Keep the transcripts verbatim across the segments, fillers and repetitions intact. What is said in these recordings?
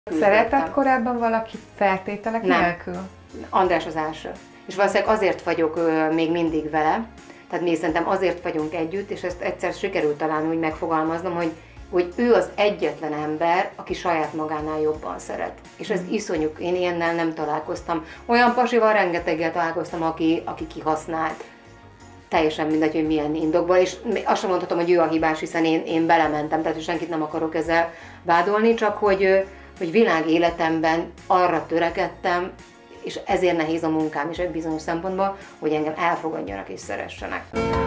Szeretett korábban valaki feltételek Nem. nélkül? András az első. És valószínűleg azért vagyok ö, még mindig vele, tehát mi szerintem azért vagyunk együtt, és ezt egyszer sikerült talán úgy megfogalmaznom, hogy, hogy ő az egyetlen ember, aki saját magánál jobban szeret. És ez mm. iszonyú, én ilyennel nem találkoztam. Olyan pasival rengeteggel találkoztam, aki, aki kihasznált. Teljesen mindegy, hogy milyen indokból, és azt sem mondhatom, hogy ő a hibás, hiszen én, én belementem, tehát senkit nem akarok ezzel vádolni, csak hogy, hogy világ életemben arra törekedtem, és ezért nehéz a munkám is egy bizonyos szempontból, hogy engem elfogadjanak és szeressenek.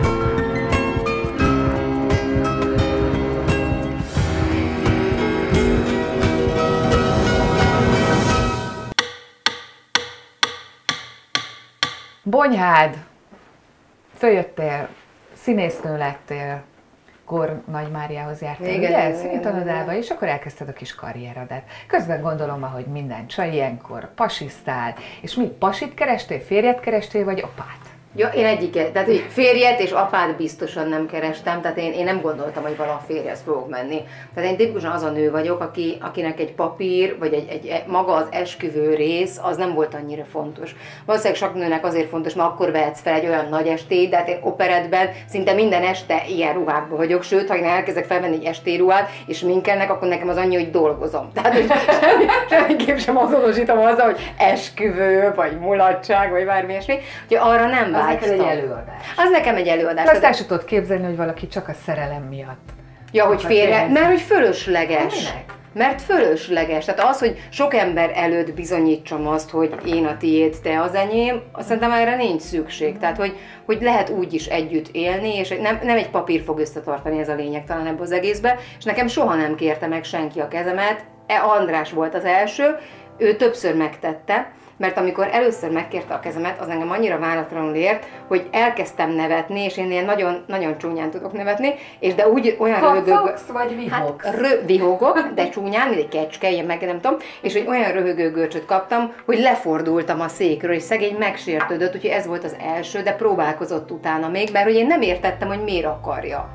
Bonyhád, följöttél, színésznő lettél, Gór Nagy Máriához jártál, igen, ugye? Színitanodába, és akkor elkezdted a kis karrieredet. Közben gondolom, hogy minden csaj ilyenkor pasisztál, és mi, pasit kerestél, férjet kerestél, vagy apát? Ja, én egyiket, tehát hogy férjet és apát biztosan nem kerestem, tehát én, én nem gondoltam, hogy valaha férjhez fogok menni. Tehát én tipikusan az a nő vagyok, aki, akinek egy papír, vagy egy, egy, maga az esküvő rész, az nem volt annyira fontos. Valószínűleg sok nőnek azért fontos, mert akkor vehetsz fel egy olyan nagy estét, de hát én operettben szinte minden este ilyen ruhákban vagyok, sőt, ha én elkezdek felvenni egy estéruhát, és minkelnek, akkor nekem az annyi, hogy dolgozom. Tehát hogy semmi, semmiképp sem azonosítom azzal, hogy esküvő, vagy mulatság, vagy bármi ilyesmi, hogy arra nem Az neked egy előadás. Az nekem egy előadás. Azt el sem tudod képzelni, hogy valaki csak a szerelem miatt. Ja, hogy félre, mert hogy fölösleges. Minek? Mert fölösleges. Tehát az, hogy sok ember előtt bizonyítsam azt, hogy én a tiéd, te az enyém, azt szerintem erre nincs szükség. Tehát, hogy, hogy lehet úgy is együtt élni, és nem, nem egy papír fog összetartani, ez a lényeg talán ebbe az egészbe, és nekem soha nem kérte meg senki a kezemet. E András volt az első, ő többször megtette, mert amikor először megkérte a kezemet, az engem annyira váratlanul ért, hogy elkezdtem nevetni, és én ilyen nagyon, nagyon csúnyán tudok nevetni, és de úgy olyan röhögő... vagy vihogsz? Hát rö, vihogok, de csúnyán, mint egy kecske, ilyen meg nem tudom, és hogy olyan röhögő görcsöt kaptam, hogy lefordultam a székről, és szegény megsértődött, úgyhogy ez volt az első, de próbálkozott utána még, mert hogy én nem értettem, hogy miért akarja.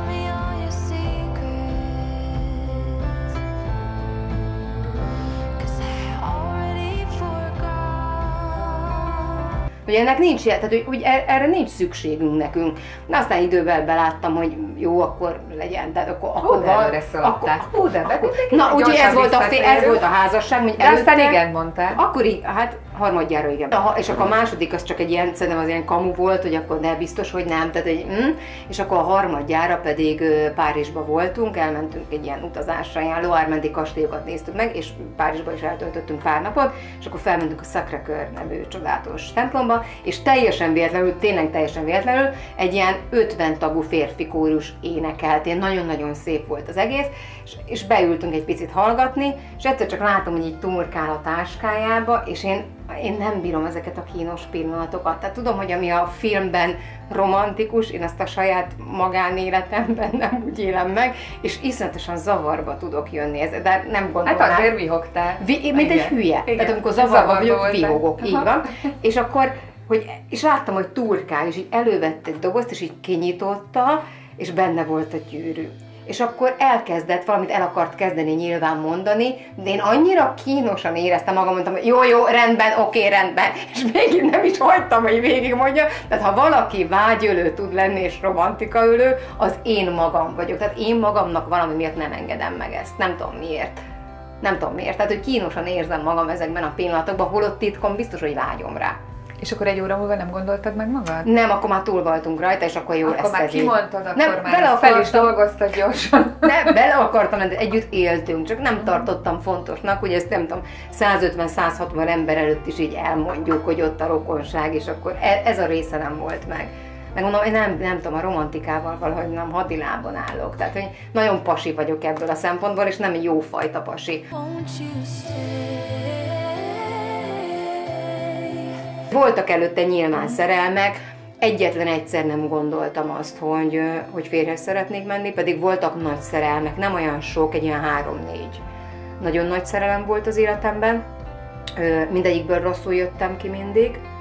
Hogy ennek nincs, tehát hogy, hogy erre nincs szükségünk nekünk. De aztán idővel beláttam, hogy jó, akkor legyen, tehát akkor... akkor van, akkor, akkor, de, akkor, na, úgyhogy ez, volt a ez volt a házasság, hogy de előtte, aztán igen mondtál. Akkor hát harmadjára igen. És akkor a második az csak egy ilyen, szerintem az ilyen kamu volt, hogy akkor de biztos, hogy nem, tehát egy mm, és akkor a harmadjára pedig Párizsba voltunk, elmentünk egy ilyen utazásra, ilyen Loire-menti kastélyokat néztük meg, és Párizsba is eltöltöttünk pár napot, és akkor felmentünk a Sacré-Cœur nevű csodálatos templomba, és teljesen véletlenül, tényleg teljesen véletlenül egy ilyen ötven tagú férfi kórus énekelt, ilyen nagyon-nagyon szép volt az egész, és, és beültünk egy picit hallgatni, és egyszer csak látom, hogy így turkál a táskájába, és én Én nem bírom ezeket a kínos pillanatokat. Tehát tudom, hogy ami a filmben romantikus, én ezt a saját magánéletemben nem úgy élem meg, és iszonyatosan zavarba tudok jönni. Ez, de nem gondolom. Hát azért vihogtál. Vi, mint egy hülye. Igen. Tehát amikor zavarba vagyok, vihogok. Így van. És akkor, hogy, és láttam, hogy turkál, és így elővett egy dobozt, és így kinyitotta, és benne volt a gyűrű. És akkor elkezdett, valamit el akart kezdeni nyilván mondani, de én annyira kínosan éreztem magam, mondtam, hogy jó, jó, rendben, oké, rendben, és végig nem is hagytam, hogy végig mondja. Tehát ha valaki vágyölő tud lenni és romantikaölő, az én magam vagyok. Tehát én magamnak valami miatt nem engedem meg ezt. Nem tudom miért. Nem tudom miért. Tehát, hogy kínosan érzem magam ezekben a pillanatokban, holott titkon biztos, hogy vágyom rá. És akkor egy óra múlva nem gondoltad meg magad? Nem, akkor már túl voltunk rajta, és akkor jó akkor lesz már ez kimondtad, akkor nem, már fel akartam, is dolgoztad gyorsan. Nem, bele akartam, de együtt éltünk, csak nem tartottam fontosnak, hogy ezt nem tudom, százötven-százhatvan ember előtt is így elmondjuk, hogy ott a rokonság, és akkor ez a része nem volt meg. Megmondom, én nem, nem tudom, a romantikával valahogy nem hadilában állok, tehát hogy nagyon pasi vagyok ebből a szempontból, és nem jó fajta pasi. Voltak előtte nyilván szerelmek, egyetlen egyszer nem gondoltam azt, hogy, hogy férjhez szeretnék menni, pedig voltak nagy szerelmek, nem olyan sok, egy ilyen három-négy. Nagyon nagy szerelem volt az életemben, mindegyikből rosszul jöttem ki mindig,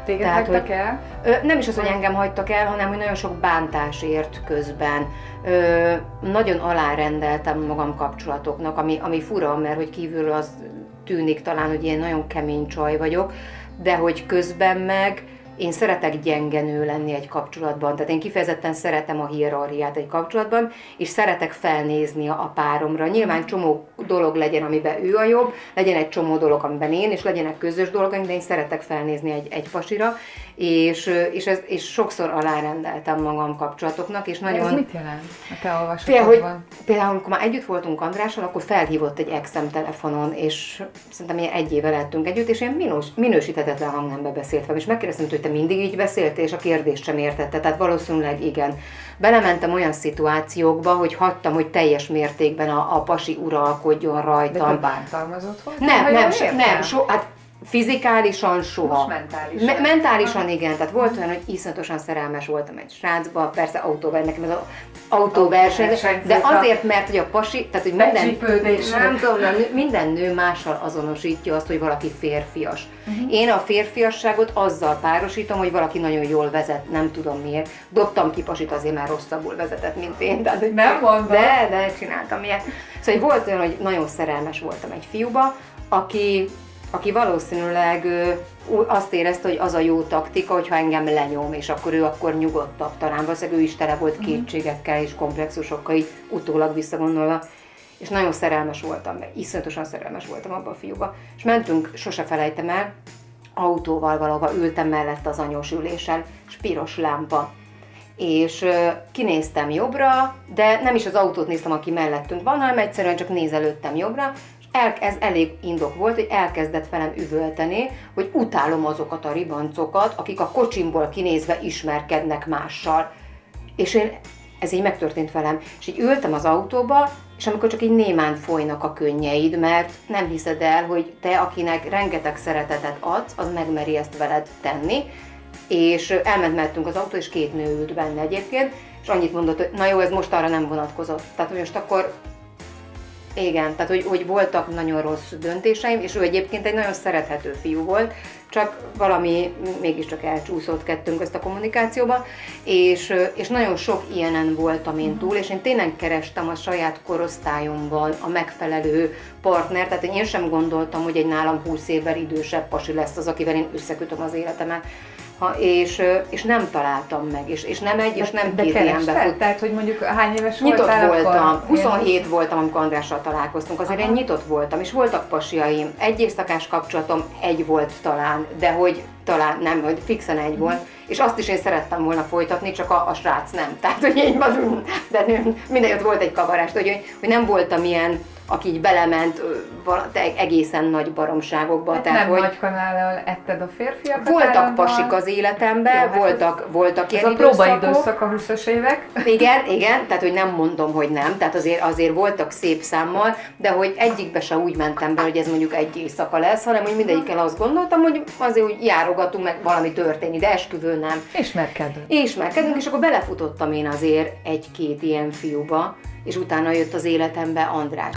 Téged Tehát, hagytak hogy, el? Ö, nem is az, hogy engem hagytak el, hanem hogy nagyon sok bántás ért közben. Ö, nagyon alárendeltem magam kapcsolatoknak, ami, ami fura, mert hogy kívülről az tűnik talán, hogy ilyen nagyon kemény csaj vagyok, de hogy közben meg én szeretek gyenge nő lenni egy kapcsolatban, tehát én kifejezetten szeretem a hierarchiát egy kapcsolatban, és szeretek felnézni a páromra. Nyilván csomó dolog legyen, amiben ő a jobb, legyen egy csomó dolog, amiben én, és legyenek közös dolgaink, de én szeretek felnézni egy, egy pasira, és, és, ez, és sokszor alárendeltem magam kapcsolatoknak, és nagyon... Ez mit jelent a te olvasatodban? Például, például, amikor már együtt voltunk Andrással, akkor felhívott egy exem telefonon, és szerintem ilyen egy éve lettünk együtt, és ilyen minős, minősíthetetlen hangnembe beszélt fel, és megkérdeztem, hogy te mindig így beszéltél, és a kérdést sem értette, tehát valószínűleg igen. Belementem olyan szituációkba, hogy hagytam, hogy teljes mértékben a, a pasi uralkodjon rajtam. De te bántalmazott volt? Nem, nem, nem, nem so, hát fizikálisan soha. Most mentálisan. Me- mentálisan igen, tehát volt olyan, hogy iszonyatosan szerelmes voltam egy srácba, persze autóverseny, nekem ez az autóverseny, de azért, mert hogy a pasi, tehát hogy minden, nem tudom, minden nő mással azonosítja azt, hogy valaki férfias. Uh-huh. Én a férfiasságot azzal párosítom, hogy valaki nagyon jól vezet, nem tudom miért. Dobtam ki pasit azért, mert rosszabbul vezetett, mint én. Tehát, nem mondom. De, de csináltam ilyet. Szóval volt olyan, hogy nagyon szerelmes voltam egy fiúba, aki aki valószínűleg azt érezte, hogy az a jó taktika, hogyha engem lenyom, és akkor ő akkor nyugodtabb talán. Valószínűleg ő is tele volt kétségekkel és komplexusokkal, így utólag visszagondolva. És nagyon szerelmes voltam, mert iszonyatosan szerelmes voltam abba a fiúba. És mentünk, sose felejtem el, autóval valahova ültem mellett az anyós ülésen, és piros lámpa. És kinéztem jobbra, de nem is az autót néztem, aki mellettünk van, hanem egyszerűen csak nézelődtem jobbra, El, ez elég indok volt, hogy elkezdett velem üvölteni, hogy utálom azokat a ribancokat, akik a kocsimból kinézve ismerkednek mással. És én, ez így megtörtént velem. És így ültem az autóba, és amikor csak így némán folynak a könnyeid, mert nem hiszed el, hogy te, akinek rengeteg szeretetet adsz, az megmeri ezt veled tenni. És elment mellettünk az autó, és két nő ült benne egyébként, és annyit mondott, hogy na jó, ez most arra nem vonatkozott. Tehát, hogy most akkor igen, tehát hogy, hogy voltak nagyon rossz döntéseim, és ő egyébként egy nagyon szerethető fiú volt, csak valami mégiscsak elcsúszott kettőnk ezt a kommunikációba, és, és nagyon sok ilyenen voltam én túl, és én tényleg kerestem a saját korosztályomban a megfelelő partnert, tehát én sem gondoltam, hogy egy nálam húsz évvel idősebb pasi lesz az, akivel én összekötöm az életemet. Ha, és, és nem találtam meg, és, és nem egy, és nem két ilyen befut. Tehát, hogy mondjuk hány éves nyitott voltál voltam, akkor? huszonhét voltam, amikor Andrással találkoztunk, azért Aha. én nyitott voltam, és voltak pasiaim, egy éjszakás kapcsolatom egy volt talán, de hogy talán nem, hogy fixen egy volt, és azt is én szerettem volna folytatni, csak a, a srác nem. Tehát, hogy én vagyunk, de mindenütt volt egy kavarás, hogy, hogy nem voltam ilyen, aki így belement egészen nagy baromságokba. Hát tehát, nem hogy nagy kanállal etted a férfiakat. Voltak állandóan. Pasik az életemben, jó, voltak, hát voltak ilyen időszakok. Ez a próbaidőszak a húszas évek. Igen, igen, tehát hogy nem mondom, hogy nem, tehát azért, azért voltak szép számmal, de hogy egyikbe se úgy mentem be, hogy ez mondjuk egy éjszaka lesz, hanem hogy mindegyikkel azt gondoltam, hogy azért úgy járogatunk, meg valami történik, de esküvő nem. Ismerkedünk. Ismerkedünk, és akkor belefutottam én azért egy-két ilyen fiúba, és utána jött az életembe András.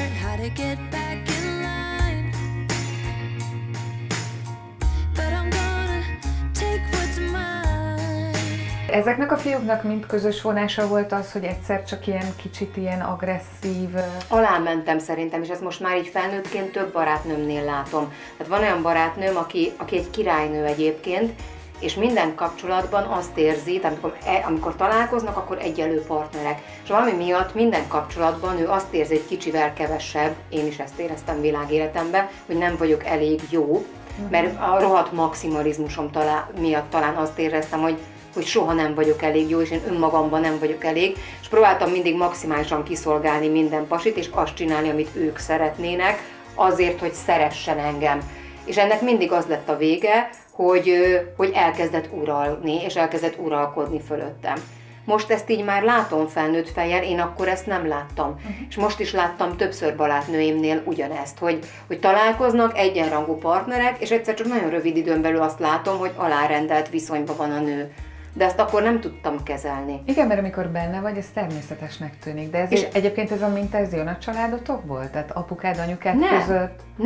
Ezeknek a fiúknak mind közös vonása volt az, hogy egyszer csak ilyen kicsit ilyen agresszív... Alámentem szerintem, és ezt most már így felnőttként több barátnőmnél látom. Tehát van olyan barátnőm, aki, aki egy királynő egyébként, és minden kapcsolatban azt érzi, tehát amikor, amikor találkoznak, akkor egyenlő partnerek. És valami miatt minden kapcsolatban ő azt érzi, hogy kicsivel kevesebb, én is ezt éreztem világéletemben, hogy nem vagyok elég jó, mert a rohadt maximalizmusom talán, miatt talán azt éreztem, hogy hogy soha nem vagyok elég jó, és én önmagamban nem vagyok elég, és próbáltam mindig maximálisan kiszolgálni minden pasit, és azt csinálni, amit ők szeretnének, azért, hogy szeressen engem. És ennek mindig az lett a vége, hogy, hogy elkezdett uralni, és elkezdett uralkodni fölöttem. Most ezt így már látom felnőtt fejjel, én akkor ezt nem láttam. Uh-huh. És most is láttam többször barátnőimnél ugyanezt, hogy, hogy találkoznak egyenrangú partnerek, és egyszer csak nagyon rövid időn belül azt látom, hogy alárendelt viszonyban van a nő. De ezt akkor nem tudtam kezelni. Igen, mert amikor benne vagy, ez természetesnek tűnik. De ez és egyébként ez a minta, ez jön a családotokból? Tehát apukád, anyukád nem, között? Nem,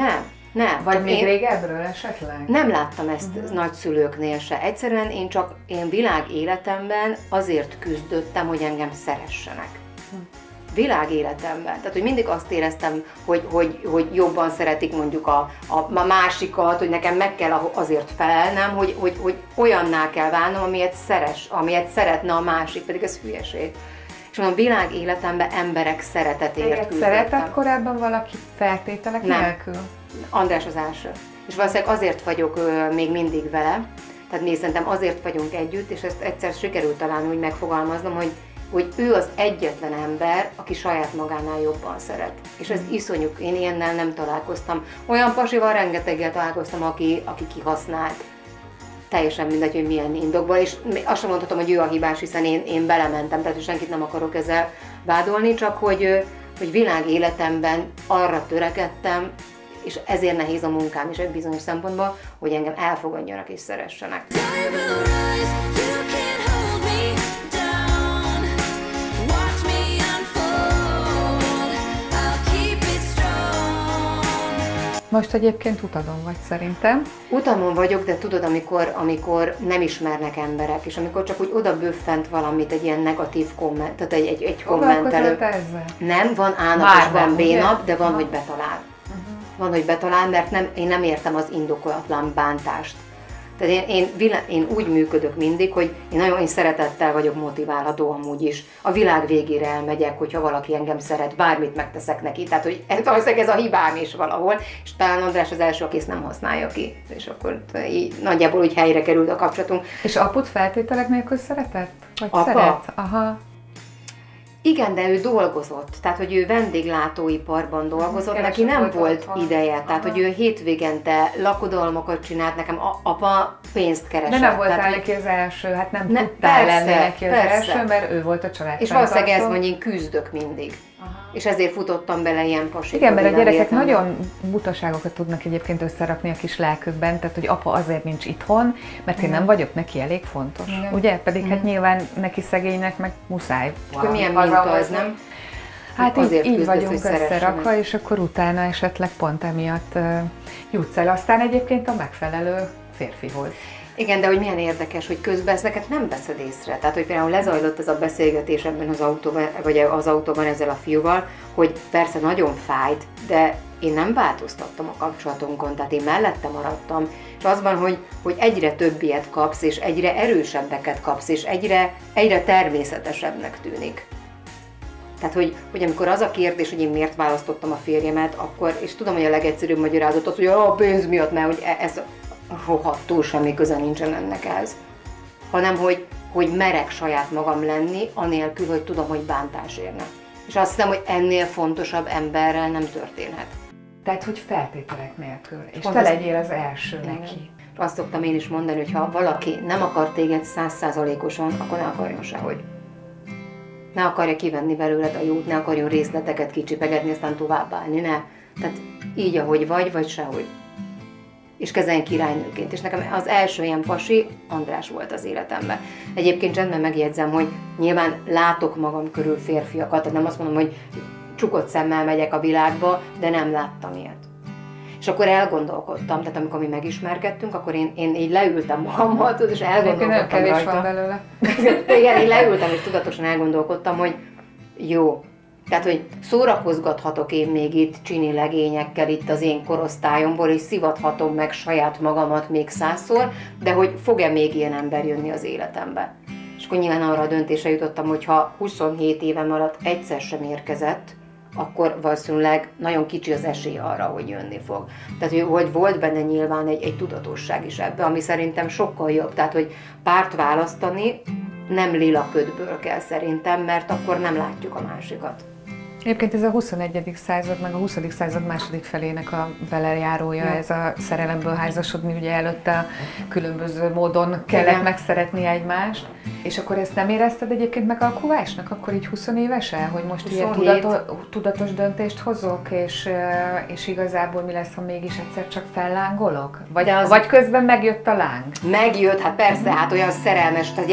Nem. Vagy még én régebről esetleg? Nem láttam ezt uh-huh. nagyszülőknél se. Egyszerűen én csak én világ életemben azért küzdöttem, hogy engem szeressenek. Uh-huh. Világ életemben. Tehát, hogy mindig azt éreztem, hogy, hogy, hogy jobban szeretik mondjuk a, a, a másikat, hogy nekem meg kell azért felelnem, hogy, hogy, hogy olyanná kell válnom, amilyet szeres, amilyet szeretne a másik, pedig ez hülyeség. És mondom, világ életemben emberek szeretetért küzdöttem. Szeretett korábban valaki feltételek Nem. nélkül? András az első. És valószínűleg azért vagyok ö, még mindig vele, tehát mi szerintem azért vagyunk együtt, és ezt egyszer sikerült talán úgy megfogalmaznom, hogy, hogy ő az egyetlen ember, aki saját magánál jobban szeret. És ez iszonyú, én ilyennel nem találkoztam. Olyan pasival rengeteggel találkoztam, aki, aki kihasznált. Teljesen mindegy, hogy milyen indokból, és azt sem mondhatom, hogy ő a hibás, hiszen én, én belementem, tehát senkit nem akarok ezzel vádolni, csak hogy, hogy világ életemben arra törekedtem, és ezért nehéz a munkám is egy bizonyos szempontból, hogy engem elfogadjanak és szeressenek. Most egyébként utadon vagy szerintem. Utamon vagyok, de tudod, amikor, amikor nem ismernek emberek, és amikor csak úgy oda böffent valamit, egy ilyen negatív komment, tehát egy, egy, egy kommentelő. Nem, van A-nap és van B-nap, de van, ha. hogy betalál. Uh-huh. Van, hogy betalál, mert nem, én nem értem az indokolatlan bántást. Tehát én, én, vilá, én úgy működök mindig, hogy én nagyon én szeretettel vagyok motiválható amúgy is. A világ végére elmegyek, hogyha valaki engem szeret, bármit megteszek neki. Tehát, hogy valószínűleg ez a hibám is valahol, és talán András az első, aki ezt nem használja ki. És akkor így, nagyjából úgy helyre került a kapcsolatunk. És apud feltételek nélkül szeretett? Vagy Apa? szeret? Aha. Igen, de ő dolgozott, tehát hogy ő vendéglátóiparban dolgozott, Keresett neki nem volt otthon. ideje, Aha. tehát hogy ő hétvégente lakodalmakat csinált, nekem a, apa pénzt keresett. De nem voltál tehát, neki az első, hát nem ne, tudtál persze, lenni neki az persze. első, mert ő volt a család. És valószínűleg ez, hogy én küzdök mindig. Aha. És ezért futottam bele ilyen pasikba. Igen, mert a gyerekek értem. Nagyon butaságokat tudnak egyébként összerakni a kis lelkükben, tehát hogy apa azért nincs itthon, mert én nem vagyok neki elég fontos. Igen. Ugye? Pedig Igen. hát nyilván neki szegénynek meg muszáj. Wow. Milyen minta az, nem? Hát így, így vagyunk összerakva, és akkor utána esetleg pont emiatt uh, jutsz el aztán egyébként a megfelelő férfihoz. Igen, de hogy milyen érdekes, hogy közben ezeket nem veszed észre. Tehát, hogy például lezajlott ez a beszélgetés ebben az autóban, vagy az autóban ezzel a fiúval, hogy persze nagyon fájt, de én nem változtattam a kapcsolatunkon, tehát én mellette maradtam. És azban, hogy, hogy egyre több ilyet kapsz, és egyre erősebbeket kapsz, és egyre, egyre természetesebbnek tűnik. Tehát, hogy, hogy amikor az a kérdés, hogy én miért választottam a férjemet, akkor, és tudom, hogy a legegyszerűbb magyarázat az, hogy a pénz miatt, mert hogy ez rohadtul semmi köze nincsen ennek ez. Hanem, hogy, hogy merek saját magam lenni, anélkül, hogy tudom, hogy bántás érne. És azt hiszem, hogy ennél fontosabb emberrel nem történhet. Tehát, hogy feltételek nélkül, és Pont te legyél az első igen. neki. Azt szoktam én is mondani, hogy ha valaki nem akar téged száz százalékosan, akkor ne akarjon sehogy. Ne akarja kivenni belőled a jót, ne akarjon részleteket kicsipegetni, aztán továbbállni, ne. Tehát így, ahogy vagy, vagy sehogy. És kezeljen királynőként. És nekem az első ilyen pasi András volt az életemben. Egyébként csendben megjegyzem, hogy nyilván látok magam körül férfiakat, tehát nem azt mondom, hogy csukott szemmel megyek a világba, de nem láttam ilyet. És akkor elgondolkodtam, tehát amikor mi megismerkedtünk, akkor én, én így leültem magammal, és elgondolkodtam kevés rajta. van belőle. Igen, én leültem, és tudatosan elgondolkodtam, hogy jó, tehát, hogy szórakozgathatok én még itt csini legényekkel itt az én korosztályomból, és szivathatom meg saját magamat még százszor, de hogy fog-e még ilyen ember jönni az életembe. És akkor nyilván arra a döntésre jutottam, hogy ha huszonhét évem alatt egyszer sem érkezett, akkor valószínűleg nagyon kicsi az esély arra, hogy jönni fog. Tehát, hogy volt benne nyilván egy, egy tudatosság is ebbe, ami szerintem sokkal jobb. Tehát, hogy párt választani nem lila ködből kell szerintem, mert akkor nem látjuk a másikat. Egyébként ez a huszonegyedik század, meg a huszadik század második felének a velejárója, ja. ez a szerelemből házasodni, ugye előtte különböző módon kellett Igen. megszeretni egymást. És akkor ezt nem érezted egyébként megalkuvásnak, akkor így húsz évesen, hogy most huszonhét ilyen tudatos, tudatos döntést hozok, és, és igazából mi lesz, ha mégis egyszer csak fellángolok? Vagy, az... vagy közben megjött a láng? Megjött, hát persze, hát olyan szerelmes, tehát ugye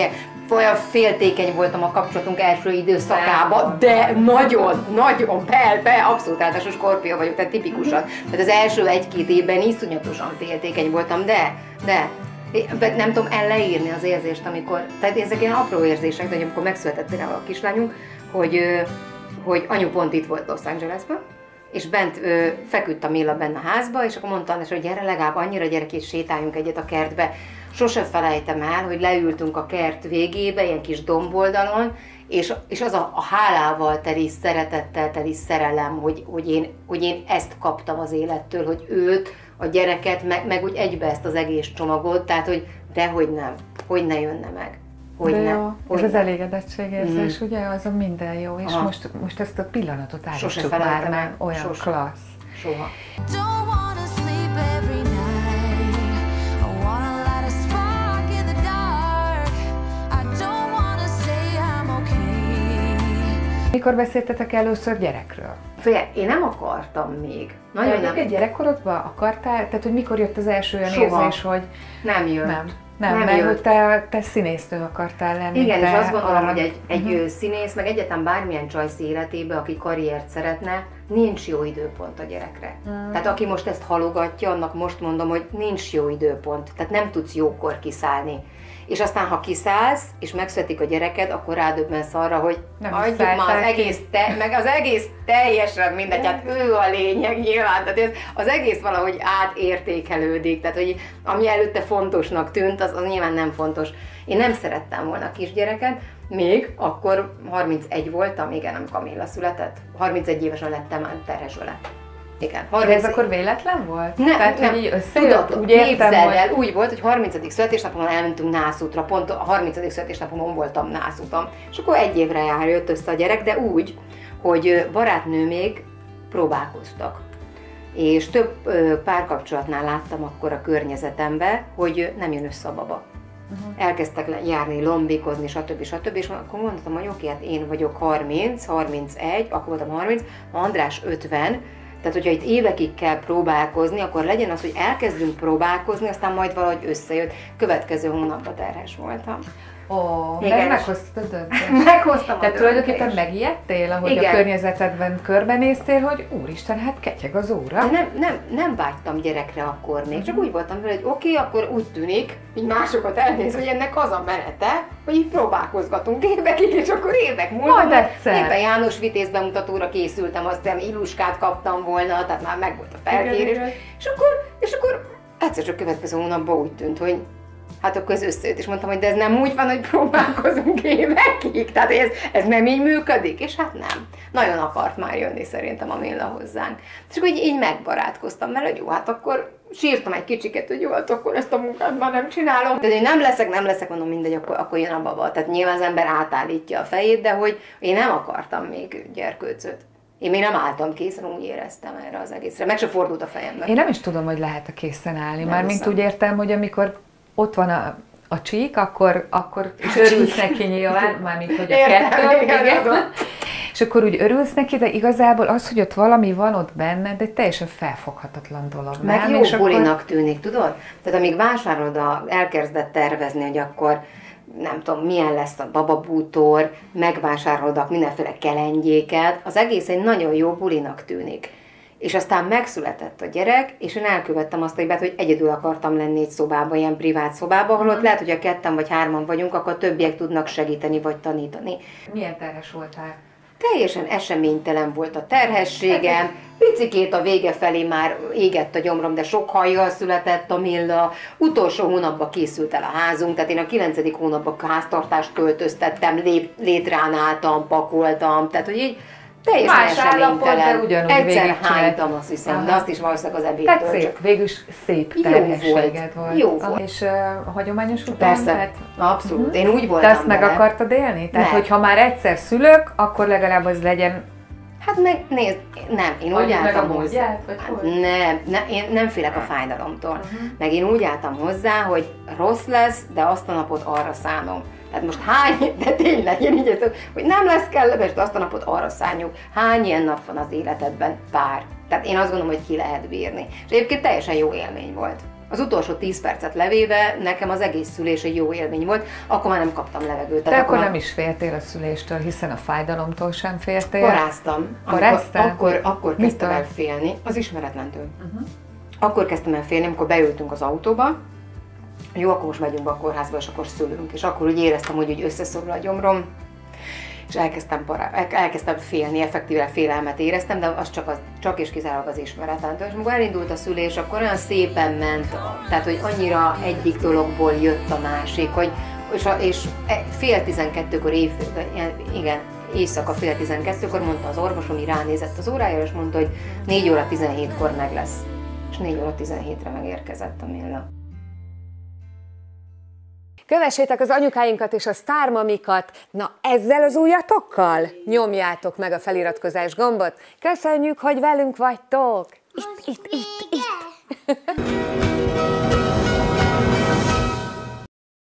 olyan féltékeny voltam a kapcsolatunk első időszakában, de nagyon, nagyon, be, be, abszolút általános Skorpió vagyok, tehát tipikusan. Tehát az első egy-két évben iszonyatosan féltékeny voltam, de, de, nem tudom elleírni az érzést, amikor, tehát ezek ilyen apró érzések, de amikor megszületett például a kislányunk, hogy, hogy anyu pont itt volt Los Angelesben, és bent ö, feküdt a Milla benne a házba, és akkor mondta András, hogy gyere legalább annyira gyerek, és sétáljunk egyet a kertbe. Sose felejtem el, hogy leültünk a kert végébe, ilyen kis domboldalon, és, és az a, a hálával teli, szeretettel teli szerelem, hogy, hogy, én, hogy én ezt kaptam az élettől, hogy őt, a gyereket, meg, meg úgy egybe ezt az egész csomagot, tehát hogy dehogy nem, hogy ne jönne meg. Hogy de ne, jó, hogy ez az ne. elégedettségérzés, mm. ugye, azon minden jó, és most, most ezt a pillanatot állítsuk már meg, olyan Sose. klassz. Soha. Mikor beszéltetek először gyerekről? Figyelj, én nem akartam még. Nagyon nem. Egy gyerekkorodban akartál? Tehát, hogy mikor jött az első olyan Soha. érzés, hogy... Nem jött. Nem. Nem, nem mert jött. hogy te, te színésznő akartál lenni. Igen, te és azt gondolom, arra... hogy egy, egy uh-huh. színész, meg egyáltalán bármilyen csajsz életébe, aki karriert szeretne, nincs jó időpont a gyerekre. Uh-huh. Tehát aki most ezt halogatja, annak most mondom, hogy nincs jó időpont. Tehát nem tudsz jókor kiszállni. És aztán, ha kiszállsz, és megszületik a gyereked, akkor rádöbbensz arra, hogy nem adjuk már az egész, te, meg az egész teljesen mindegy, hát ő a lényeg nyilván, tehát ez, az egész valahogy átértékelődik, tehát hogy ami előtte fontosnak tűnt, az, az nyilván nem fontos. Én nem szerettem volna kisgyereket, még akkor harmincegy voltam, igen, amikor Camilla született, harmincegy évesen lettem terhes vele. Igen. harminc... ez akkor véletlen volt? Nem, Tehát, nem. Hogy így összejött, úgy értem, képzeld el, hogy... úgy volt, hogy harmincadik születésnapomon elmentünk nászútra, pont a harmincadik születésnapomon voltam nászúton. És akkor egy évre jár, jött össze a gyerek, de úgy, hogy barátnő még próbálkoztak. És több párkapcsolatnál láttam akkor a környezetembe, hogy nem jön össze a baba. Uh-huh. Elkezdtek járni, lombikozni, stb. stb. És akkor mondtam, hogy oké, hát én vagyok harminc, harmincegy, akkor voltam harminc, András ötven, tehát, hogyha itt évekig kell próbálkozni, akkor legyen az, hogy elkezdünk próbálkozni, aztán majd valahogy összejött. Következő hónapban terhes voltam. Ó, meg meghoztad a döntést. Meghoztam a Tehát döntést. tulajdonképpen megijedtél, ahogy igen. A környezetedben körbenéztél, hogy úristen, hát ketyeg az óra. De nem, nem, nem vágytam gyerekre akkor még, csak úgy voltam vele, hogy oké, okay, akkor úgy tűnik, így másokat elnéz, hogy ennek az a menete, hogy így próbálkozgatunk évekig, és akkor évek múlva. Majd egyszer. Éppen János Vitéz bemutatóra készültem, aztán Illuskát kaptam volna, tehát már meg volt a felkérés. Igen, igen. És akkor, és akkor egyszer csak következő hónapban úgy tűnt, hogy hát akkor ez összejött, és mondtam, hogy de ez nem úgy van, hogy próbálkozunk évekig, tehát ez, ez nem így működik, és hát nem. Nagyon akart már jönni szerintem a Milla hozzánk. És akkor így, így megbarátkoztam vele, hogy jó, hát akkor sírtam egy kicsiket, hogy jó, hát akkor ezt a munkát már nem csinálom. Tehát, hogy nem leszek, nem leszek, mondom, mindegy, akkor, akkor jön a baba. Tehát nyilván az ember átállítja a fejét, de hogy én nem akartam még gyerkőcöt. Én még nem álltam készen, úgy éreztem erre az egészre. Meg se fordult a fejembe. Én nem is tudom, hogy lehet-e készen állni. Mármint úgy értem, hogy amikor ott van a, a csík, akkor, akkor örülsz neki nyilván, mármint hogy a kettő, igen. És akkor úgy örülsz neki, de igazából az, hogy ott valami van ott benne, de egy teljesen felfoghatatlan dolog. Meg nem? jó és bulinak akkor... tűnik, tudod? Tehát amíg vásárolod, a, elkezdett tervezni, hogy akkor nem tudom, milyen lesz a bababútor, megvásárolod mindenféle kelengyéket, az egész egy nagyon jó bulinak tűnik. És aztán megszületett a gyerek, és én elkövettem azt a hibát, hogy egyedül akartam lenni egy szobában, ilyen privát szobában, ahol ott lehet, hogy a ketten vagy hárman vagyunk, akkor a többiek tudnak segíteni vagy tanítani. Milyen terhes voltál? Teljesen eseménytelen volt a terhességem, picikét a vége felé már égett a gyomrom, de sok hajjal született a Milla. Utolsó hónapban készült el a házunk, tehát én a kilencedik hónapban háztartást költöztettem, lé, létrán álltam, pakoltam, tehát hogy így teljesen más eseménytelen. Egyszer végig hánytam, azt hiszem, aha. De azt is valószínűleg az ebédtől. Tehát szép, végülis szép terhességed volt. Jó volt. volt. És uh, hagyományos után? Persze, tehát... abszolút. Uh-huh. Én úgy voltam. De azt meg vele. akartad élni? Tehát, nem. hogyha már egyszer szülök, akkor legalább az legyen... Hát meg nézd, nem, én úgy álltam hozzá. Hát nem, nem, én nem félek a fájdalomtól. Uh-huh. Meg én úgy álltam hozzá, hogy rossz lesz, de azt a napot arra szánom. Tehát most hány, de tényleg, én így értem, hogy nem lesz kellemes, de azt a napot arra szánjuk. Hány ilyen nap van az életedben? Pár. Tehát én azt gondolom, hogy ki lehet bírni. És egyébként teljesen jó élmény volt. Az utolsó tíz percet levéve nekem az egész szülés egy jó élmény volt, akkor már nem kaptam levegőt. De akkor nem is féltél a szüléstől, hiszen a fájdalomtól sem féltél. Paráztam. Paráztál? Akkor, akkor kezdtem el félni, az ismeretlentől. Uh-huh. Akkor kezdtem el félni, amikor beültünk az autóba, jó, akkor most megyünk be a kórházba, és akkor szülünk. És akkor úgy éreztem, hogy úgy összeszorul a gyomrom, és elkezdtem, pará, elkezdtem félni, effektíve félelmet éreztem, de az csak, az, csak és kizárólag az ismeretlentől. És amikor elindult a szülés, akkor olyan szépen ment, tehát hogy annyira egyik dologból jött a másik, hogy, és, a, és fél tizenkettőkor évfél, igen, éjszaka fél tizenkettőkor mondta az orvos, ami ránézett az órájára, és mondta, hogy négy óra tizenhétkor meg lesz. És négy óra tizenhétre megérkezett a Milla. Kövessétek az anyukáinkat és a sztármamikat, na ezzel az ujjatokkal nyomjátok meg a feliratkozás gombot. Köszönjük, hogy velünk vagytok! Itt, itt, itt, itt!